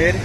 mire.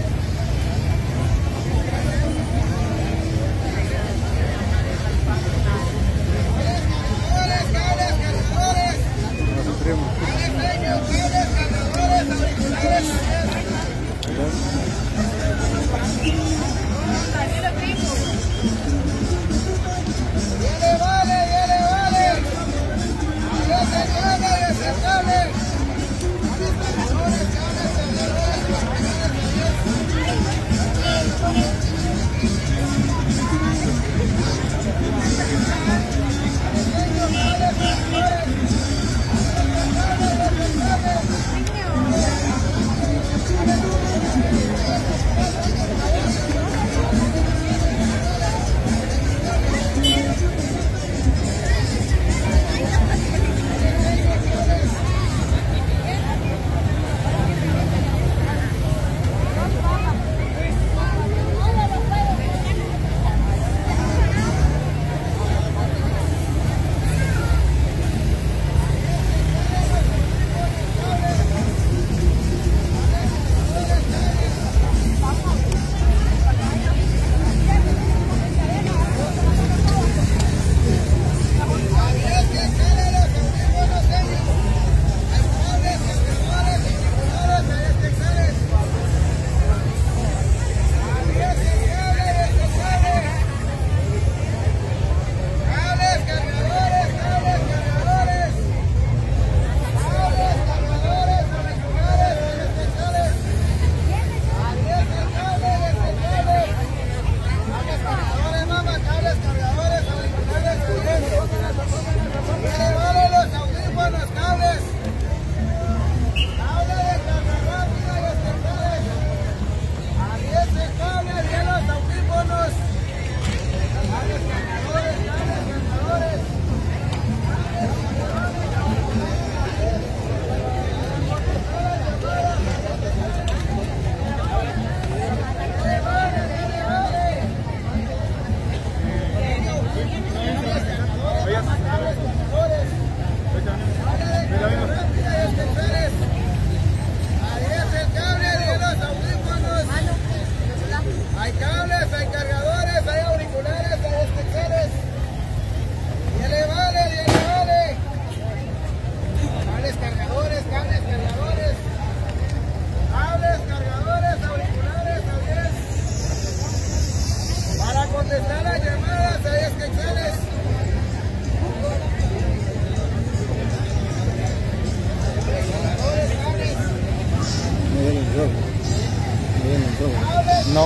No.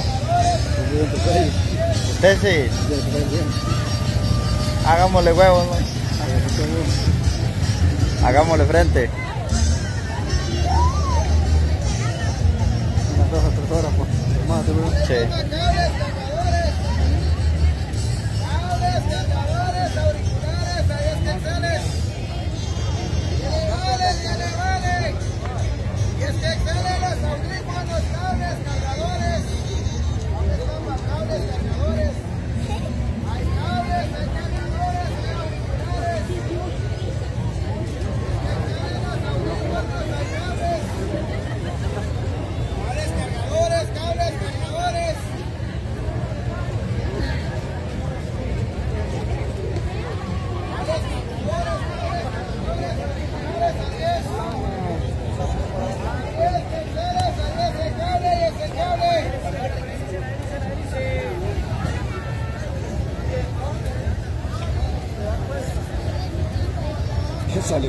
Usted sí. Hagámosle huevos, ¿no? Hagámosle frente. Unas 2 o 3 horas, pues. Más, sí. ¿Qué salió?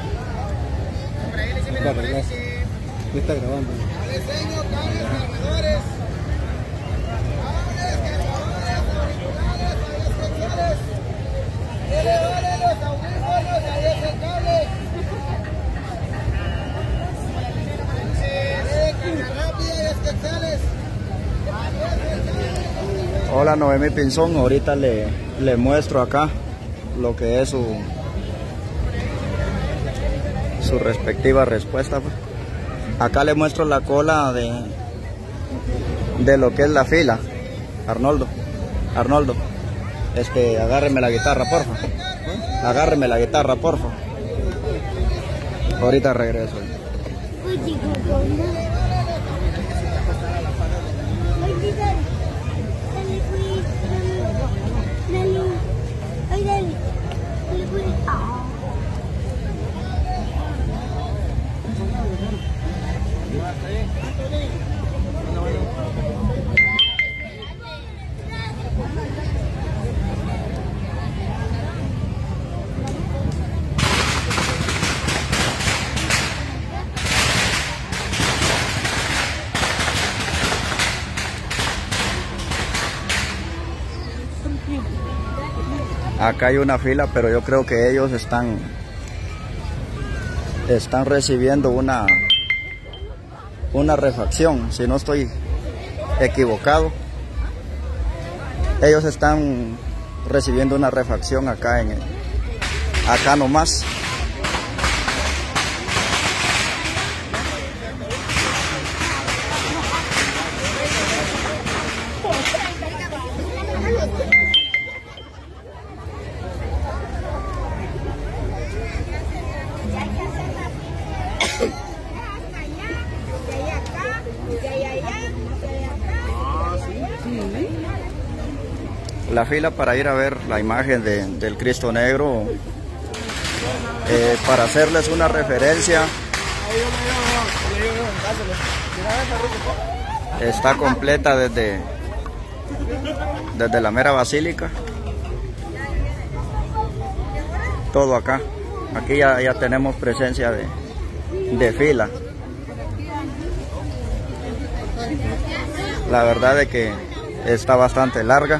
¿Qué está grabando? Hola, Noemí Pinzón. Ahorita le muestro acá lo que es su respectiva respuesta. Acá le muestro la cola de lo que es la fila. Arnoldo, agárreme la guitarra, porfa. Agárreme la guitarra, porfa. Ahorita regreso. Acá hay una fila, pero yo creo que ellos están recibiendo una refacción, si no estoy equivocado. Ellos están recibiendo una refacción acá acá nomás. La fila para ir a ver la imagen del Cristo Negro, para hacerles una referencia, está completa desde la mera basílica, todo acá. Aquí ya tenemos presencia de fila. La verdad es que está bastante larga.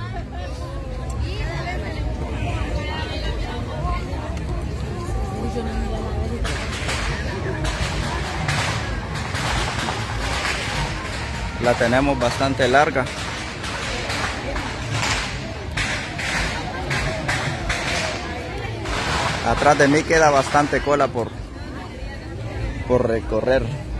La tenemos bastante larga. Atrás de mí queda bastante cola por recorrer.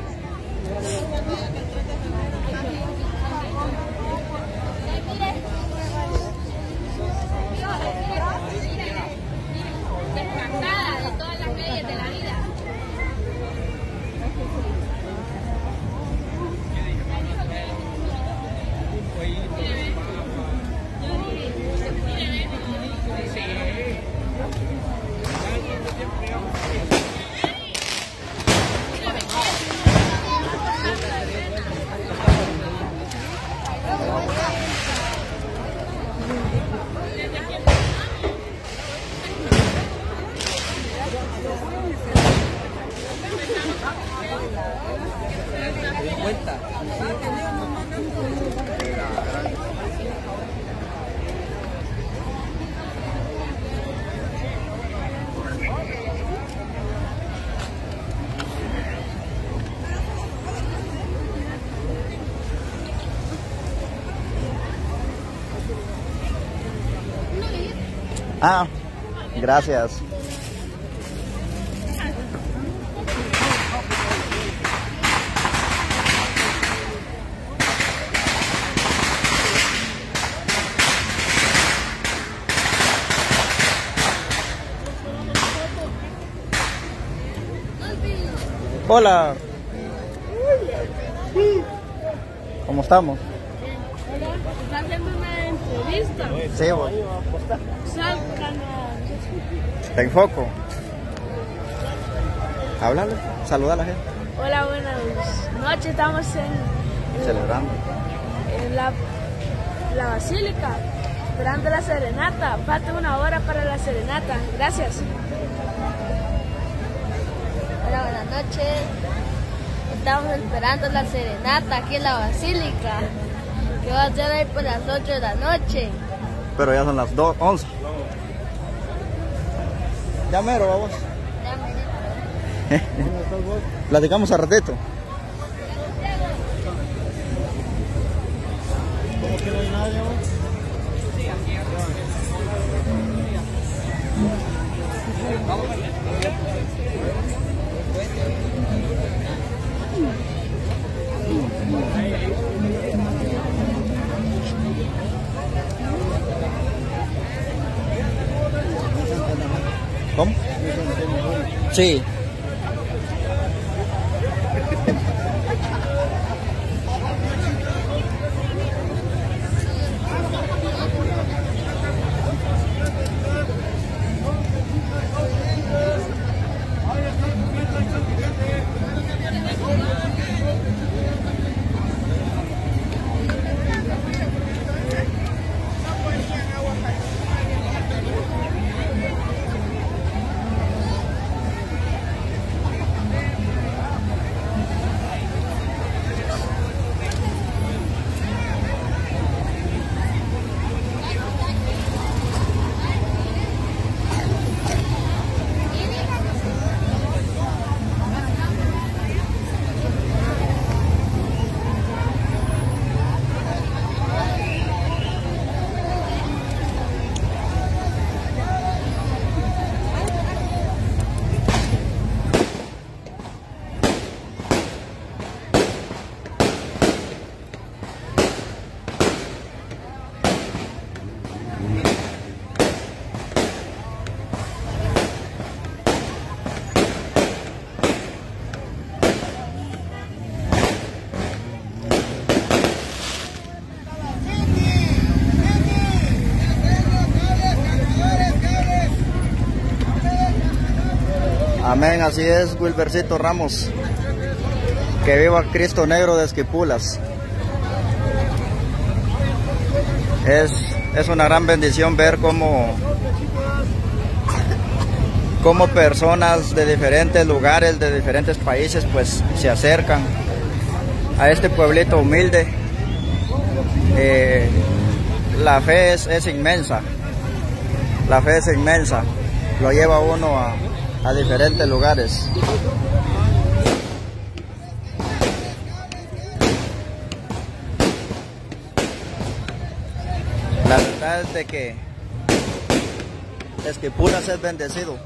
Ah, gracias. Hola. ¿Cómo estamos? ¿Está haciendo una entrevista? Sí, voy. Salgan. Te enfoco. Háblale, saluda a la gente. Hola, buenas noches. Estamos Celebrando. en la basílica, esperando la serenata. Falta 1 hora para la serenata. Gracias. Hola, buenas noches. Estamos esperando la serenata aquí en la basílica, que va a ser ahí por las 8 de la noche. Pero ya son las 11. Ya mero, vamos. Platicamos a ratito. ¿Cómo que no hay nadie, vos? ¿Cómo? Sí. Amén, así es, Wilbercito Ramos. Que viva Cristo Negro de Esquipulas. Es una gran bendición ver cómo personas de diferentes lugares, de diferentes países, pues se acercan a este pueblito humilde. La fe es inmensa. La fe es inmensa. Lo lleva uno a diferentes lugares. La verdad es de que Esquipulas es bendecido.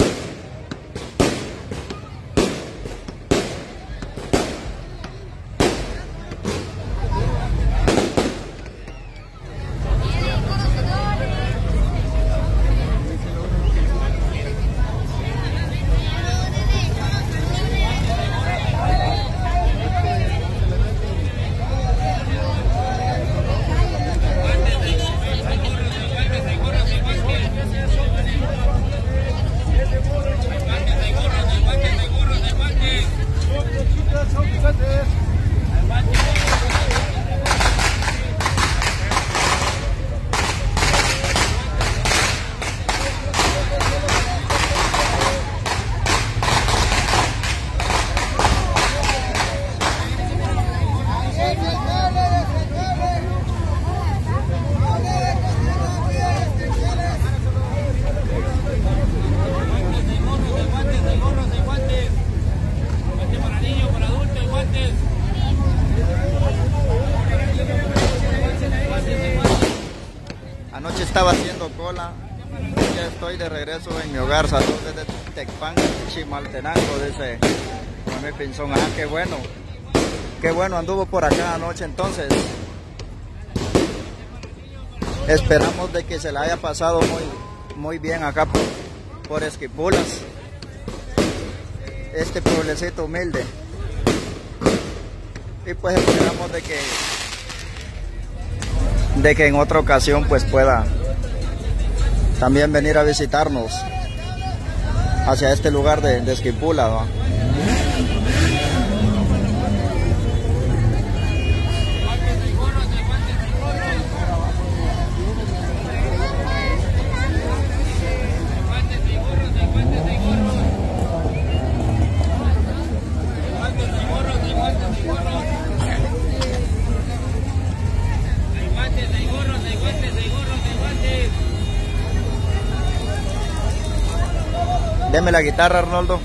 Anoche estaba haciendo cola, ya estoy de regreso en mi hogar. Saludos desde Tecpan, Chimaltenango, dice Mami Pinzón. Ah, qué bueno, anduvo por acá anoche. Entonces esperamos de que se la haya pasado muy bien acá por Esquipulas, este pueblecito humilde, y pues esperamos de que en otra ocasión pues pueda también venir a visitarnos hacia este lugar de Esquipulas, ¿no? Deme la guitarra, Arnoldo.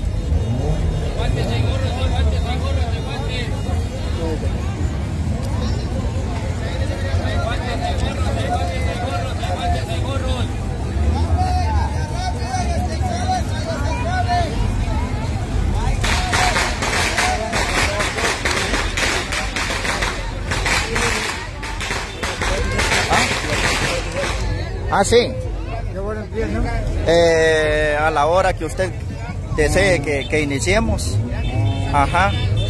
Ah, sí. A la hora que usted desee que iniciemos. Ajá.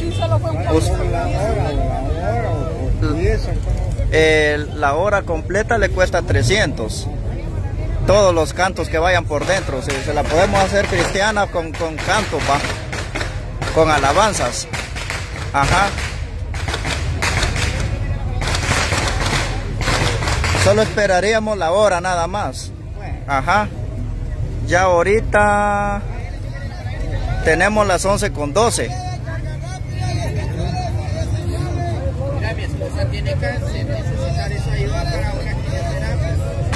La hora completa le cuesta 300. Todos los cantos que vayan por dentro. Se la podemos hacer cristiana con cantos, ¿va? Con alabanzas. Ajá. Solo esperaríamos la hora nada más. Ajá. Ya ahorita tenemos las 11:12. Mira, mi esposa tiene cáncer, necesitar esa ayuda para una quimioterapia.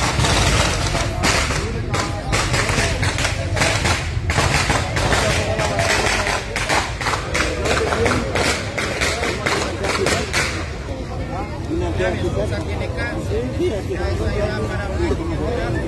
Mira, mi esposa tiene cáncer, necesita esa ayuda para una quimioterapia.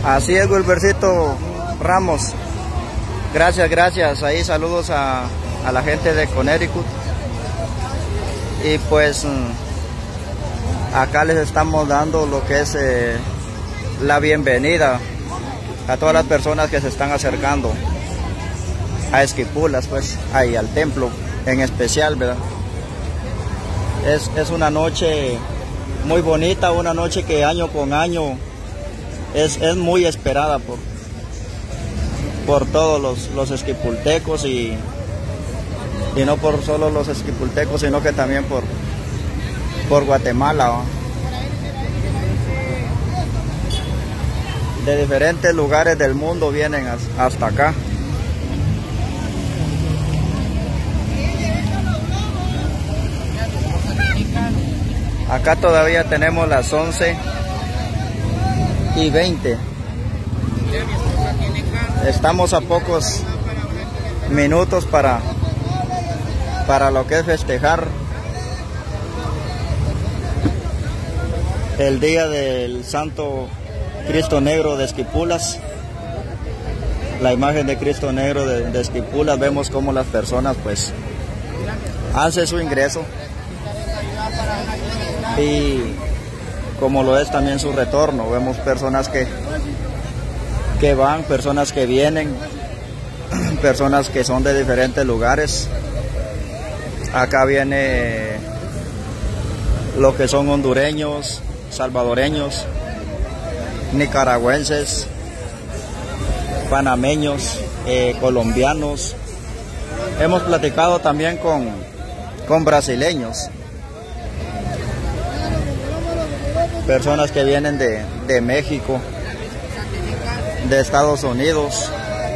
Así es, Wilbercito Ramos. Gracias, gracias. Ahí saludos a la gente de Connecticut. Y pues acá les estamos dando lo que es la bienvenida a todas las personas que se están acercando a Esquipulas, pues ahí al templo en especial, ¿verdad? Es una noche muy bonita, una noche que año con año es muy esperada por todos los esquipultecos y no por solo los esquipultecos, sino que también por Guatemala, ¿no? De diferentes lugares del mundo vienen hasta acá. Acá todavía tenemos las 11:20. Estamos a pocos minutos para lo que es festejar el día del Santo Cristo Negro de Esquipulas. La imagen de Cristo Negro de Esquipulas. Vemos cómo las personas pues hacen su ingreso y como lo es también su retorno. Vemos personas que van, personas que vienen, personas que son de diferentes lugares. Acá viene lo que son hondureños, salvadoreños, nicaragüenses, panameños, colombianos. Hemos platicado también con brasileños, personas que vienen de México, de Estados Unidos,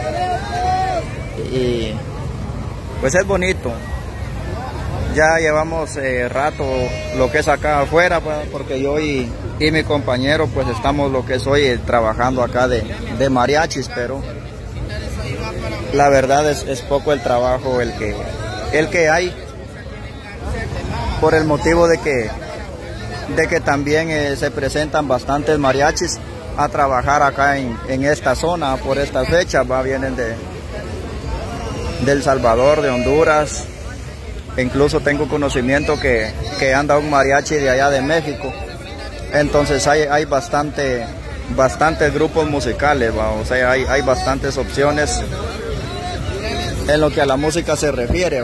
y pues es bonito. Ya llevamos rato lo que es acá afuera, porque yo y mi compañero pues estamos lo que es hoy trabajando acá de mariachis, pero la verdad es poco el trabajo el que hay, por el motivo de que también se presentan bastantes mariachis a trabajar acá en esta zona por estas fechas. Vienen de El Salvador, de Honduras. Incluso tengo conocimiento que anda un mariachi de allá de México. Entonces hay bastantes grupos musicales, o sea, hay bastantes opciones en lo que a la música se refiere.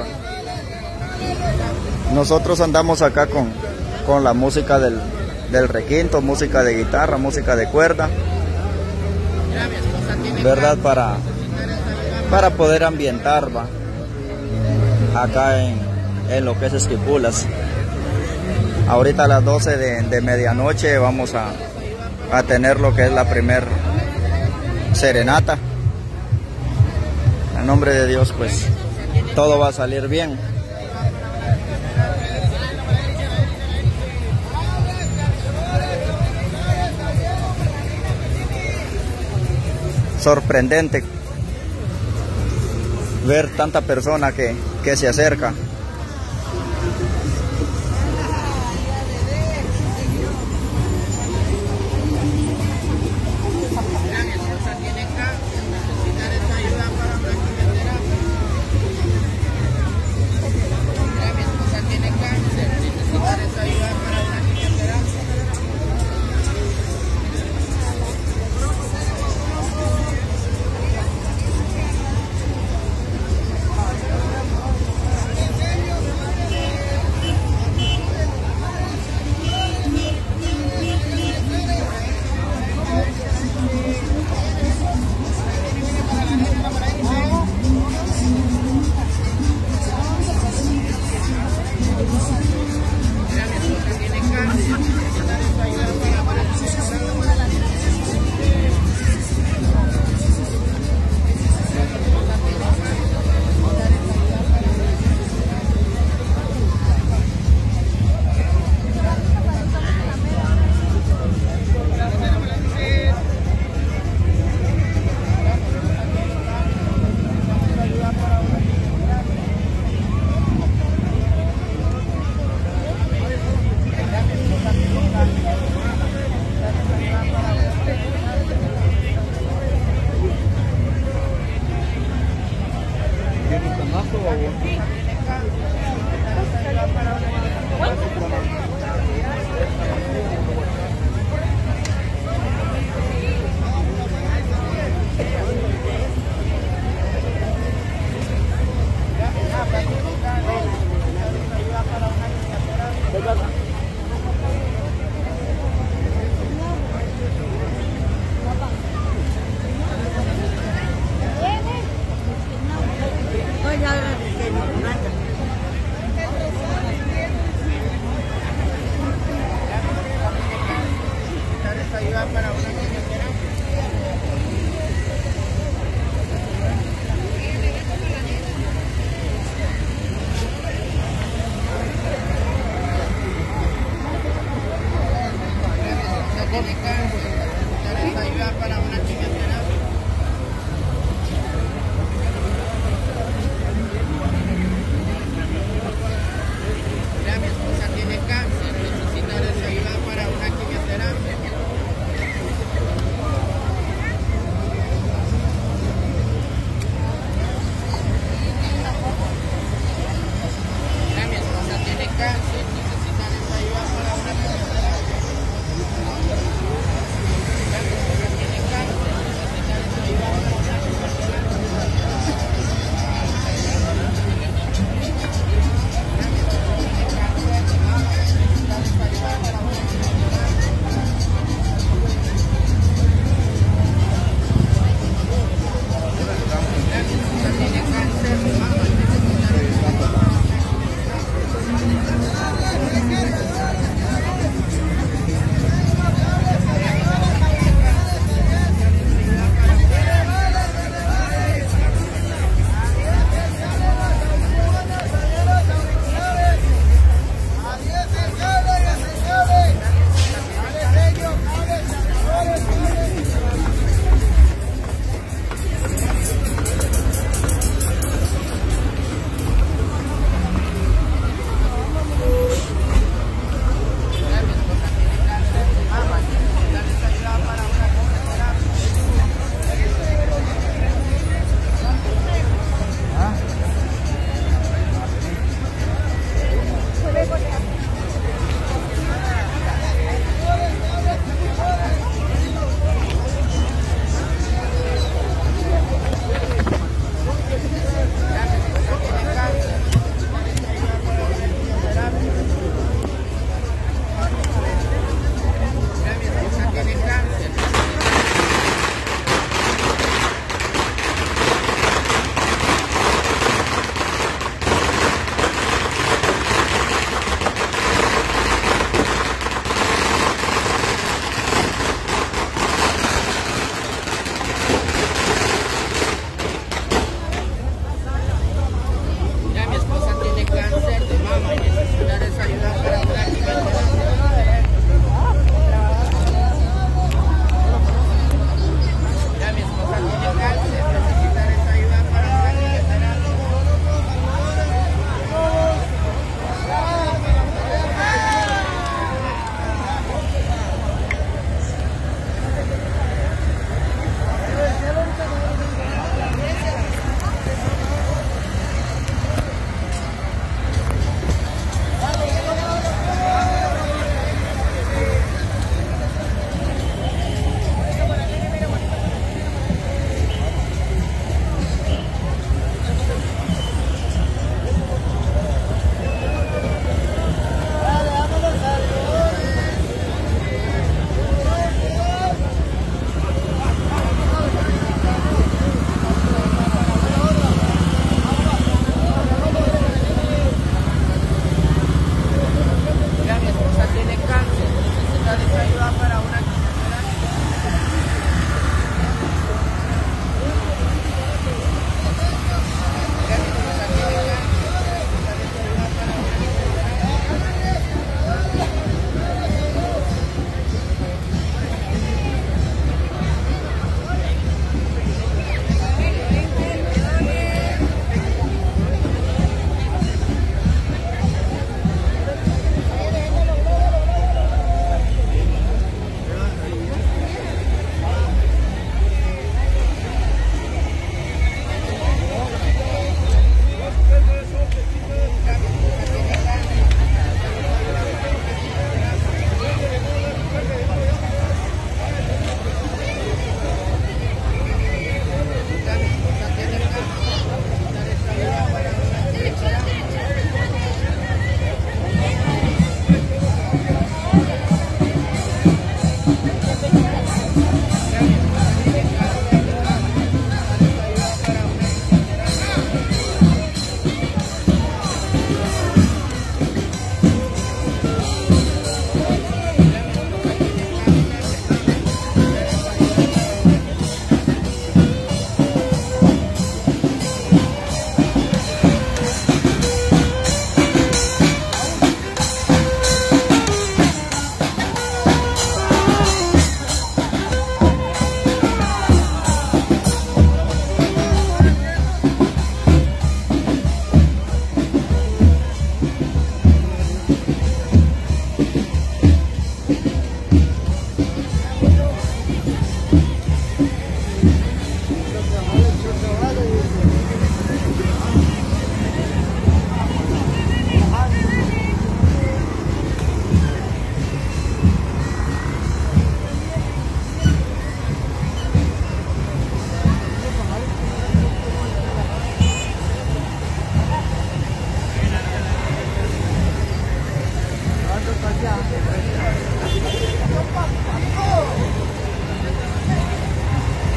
Nosotros andamos acá con la música del requinto, música de guitarra, música de cuerda, ¿verdad? Para poder ambientar acá en lo que es Esquipulas. Ahorita a las 12 de medianoche vamos a tener lo que es la primer serenata. En nombre de Dios, pues todo va a salir bien. Sorprendente ver tanta persona que se acerca.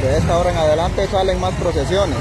De esta hora en adelante salen más procesiones.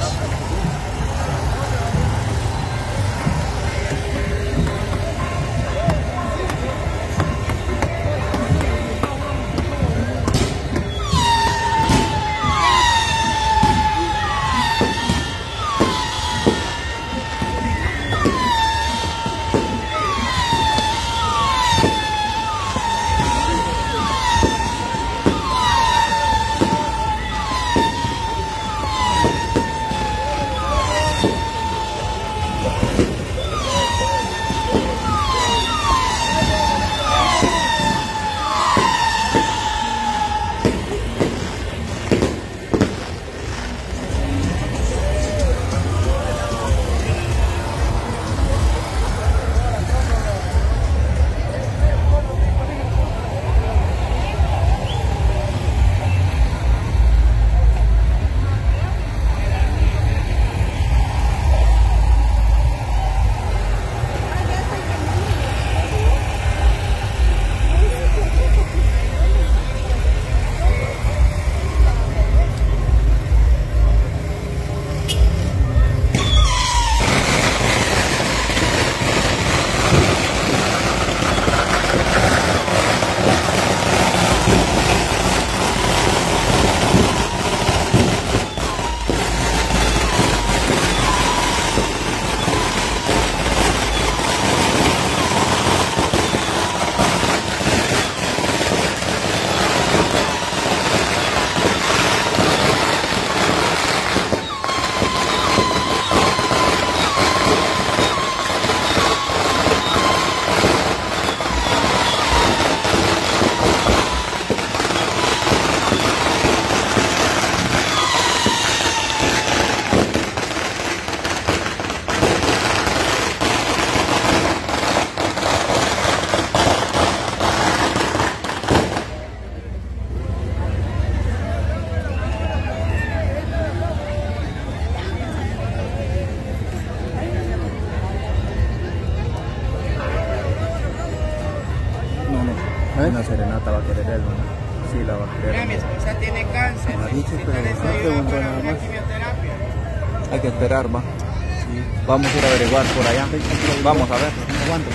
Una serenata va a querer él, ¿no? Sí, la va a querer. Mira, mi esposa tiene cáncer. Me ha dicho, pero Necesita no ayuda preguntó para nada una más. quimioterapia. Hay que esperar, va. Sí. Vamos a ir a averiguar por allá. Vamos a ver. No aguanto,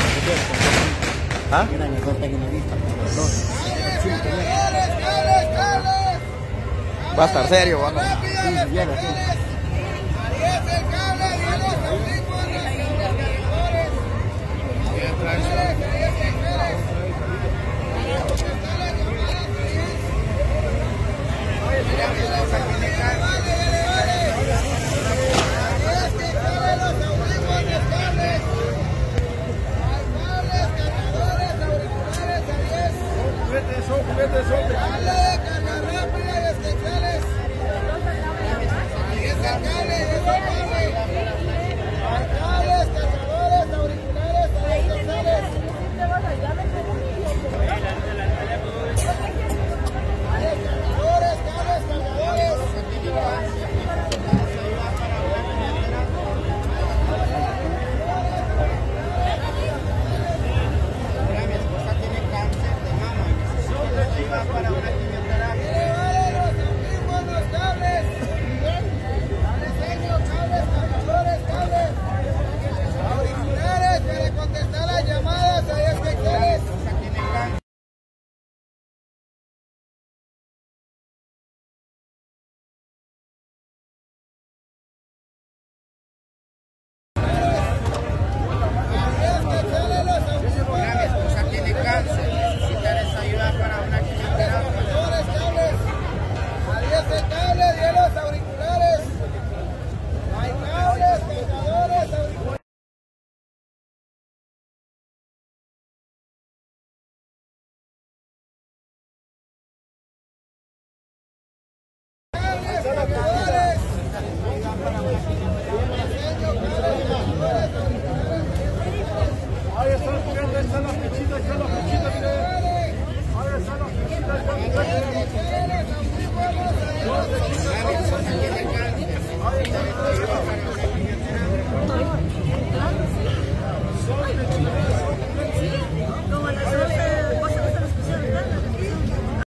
¿Ah? era en el corte en una vista. Va a estar serio, va. Sí, ya lo sé. Mira, mi esposa